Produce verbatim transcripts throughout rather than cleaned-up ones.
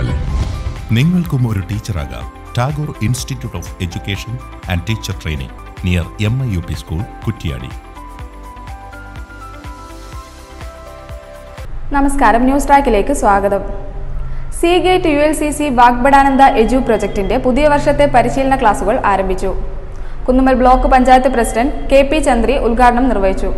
നിങ്ങൾക്കും ഒരു ടീച്ചറാകാം. Tagore institute of education and teacher training near M I U P school, Kuttiadi. നമസ്കാരം, ന്യൂസ് ട്രാക്കിലേക്ക് സ്വാഗതം. Seagate U L C C Vagbhatananda edu പ്രൊജക്ടിന്റെ പുതിയ വർഷത്തെ പരിശീലന ക്ലാസുകൾ ആരംഭിച്ചു. Kunnummal block panchayat president K P Chandri ഉദ്ഘാടനം നിർവഹിച്ചു.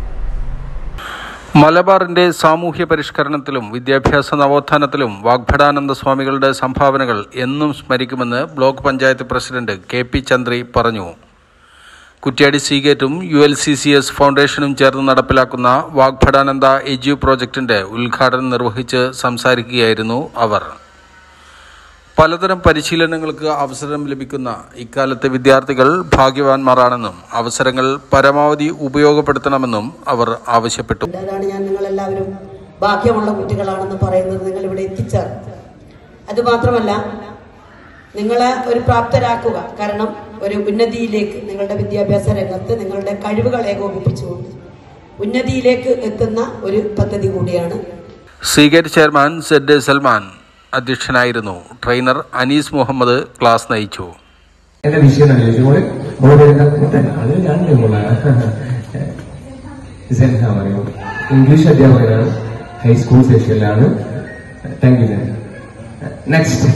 മലബാറിന്റെ സാമൂഹ്യ പരിഷ്കരണത്തിലും വിദ്യാഭ്യാസ നവോത്ഥാനത്തിലും വാഗ്ഭടാനന്ദ സ്വാമികളുടെ സംഭാവനകൾ എന്നും സ്മരിക്കുമെന്ന് block panchayat president K P Chandri പറഞ്ഞു. കുറ്റ്യാടി സീഗേറ്റും U L C C S ഫൗണ്ടേഷനും ചേർന്ന് നടപ്പിലാക്കുന്ന വാഗ്ഭടാനന്ദ എജു പ്രോജക്ടിന്റെ ഉദ്ഘാടനം നിർവഹിച്ച് സംസാരിക്കുകയായിരുന്നു അവർ. പലതരം പരിശീലനങ്ങൾക്ക് അവസരം ലഭിക്കുന്ന ഇക്കാലത്തെ വിദ്യാർത്ഥികൾ ഭാഗ്യവാന്മാരാണെന്നും അവസരങ്ങൾ പരമാവധി ഉപയോഗപ്പെടുത്തണമെന്നും അവർ ആവശ്യപ്പെട്ടു. അതാണ് ഞാൻ നിങ്ങളെല്ലാവരും ഭാഗ്യമുള്ള കുട്ടികളാണെന്ന് പറയുന്നത് നിങ്ങൾ ഇവിടെ എത്തിച്ചേർന്നു. അതുമാത്രമല്ല, നിങ്ങളെ ഒരു പ്രാപ്തരാക്കുക. കാരണം ഒരു ഉന്നതിയിലേക്ക് നിങ്ങളുടെ വിദ്യാഭ്യാസ രംഗത്ത് നിങ്ങളുടെ കഴിവുകൾ ഏകോപിപ്പിച്ചുകൊണ്ട് ഉന്നതിയിലേക്ക് എത്തുന്ന ഒരു പദ്ധതി കൂടിയാണ്. സീഗേറ്റ് ചെയർമാൻ സെഡ് സൽമാൻ അധ്യക്ഷനായിരുന്നു. ട്രെയിനർ അനീസ് മുഹമ്മദ് ക്ലാസ് നയിച്ചു. ഇംഗ്ലീഷ് അധ്യാപകനാണ്, ഹൈസ്കൂൾ സെഷനിലാണ്. Thank you. നെക്സ്റ്റ്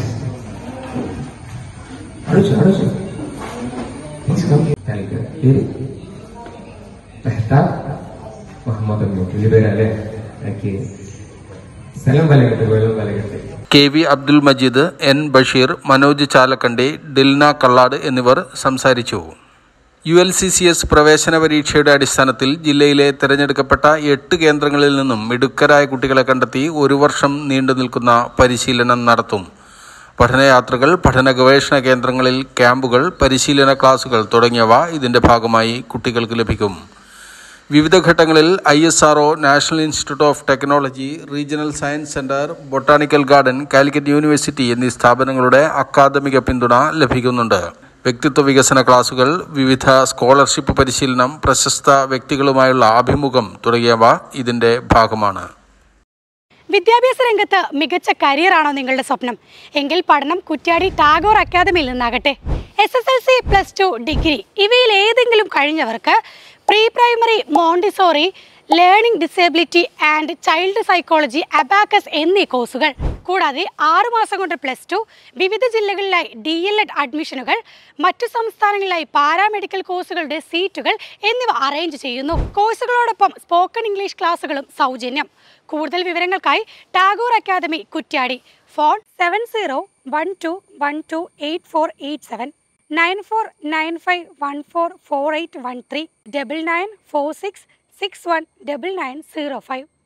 മുഹമ്മദ് പേരല്ലേ? സ്ഥലം വലകട്ടെ, കൊല്ലം വലകട്ടെ. K V Abdul Majeed, N Basheer, Manoj Chalakkandi, Dilna Kallad എന്നിവർ സംസാരിച്ചു. U L C C S പ്രവേശന പരീക്ഷയുടെ അടിസ്ഥാനത്തിൽ ജില്ലയിലെ തിരഞ്ഞെടുക്കപ്പെട്ട എട്ട് കേന്ദ്രങ്ങളിൽ നിന്നും മിടുക്കരായ കുട്ടികളെ കണ്ടെത്തി ഒരു വർഷം നീണ്ടു നിൽക്കുന്ന പരിശീലനം നടത്തും. പഠനയാത്രകൾ, പഠന ഗവേഷണ കേന്ദ്രങ്ങളിൽ ക്യാമ്പുകൾ, പരിശീലന ക്ലാസുകൾ തുടങ്ങിയവ ഇതിന്റെ ഭാഗമായി കുട്ടികൾക്ക് ലഭിക്കും. വിവിധ ഘട്ടങ്ങളിൽ I S R O, national institute of technology, regional science centre, botanical garden, Calicut university എന്നീ സ്ഥാപനങ്ങളുടെ അക്കാദമിക പിന്തുണ ലഭിക്കുന്നുണ്ട്. വ്യക്തിത്വ വികസന ക്ലാസുകൾ, വിവിധ സ്കോളർഷിപ്പ് പരിശീലനം, പ്രശസ്ത വ്യക്തികളുമായുള്ള അഭിമുഖം തുടങ്ങിയവ ഇതിന്റെ ഭാഗമാണ്. വിദ്യാഭ്യാസ രംഗത്ത് മികച്ച കരിയറാണോ നിങ്ങളുടെ സ്വപ്നം? എങ്കിൽ പഠനം കുറ്റ്യാടി ടാഗോർ അക്കാദമിയിൽ നിന്നാകട്ടെ. S S L C, plus two, degree ഇവയിൽ ഏതെങ്കിലും കഴിഞ്ഞവർക്ക് pre primary, Montessori, learning disability and child psychology, abacus എന്നീ കോഴ്സുകൾ കൂടാതെ ആറുമാസം കൊണ്ട് പ്ലസ് ടു, വിവിധ ജില്ലകളിലായി ഡി എൽ എഡ് അഡ്മിഷനുകൾ, മറ്റു സംസ്ഥാനങ്ങളിലായി പാരാമെഡിക്കൽ കോഴ്സുകളുടെ സീറ്റുകൾ എന്നിവ അറേഞ്ച് ചെയ്യുന്നു. കോഴ്സുകളോടൊപ്പം സ്പോക്കൺ ഇംഗ്ലീഷ് ക്ലാസുകളും സൗജന്യം. കൂടുതൽ വിവരങ്ങൾക്കായി Tagore academy, Kuttiadi. Phone seven zero one two one two eight four eight seven, nine four nine five one four four eight one three, double nine four six six one double nine zero five.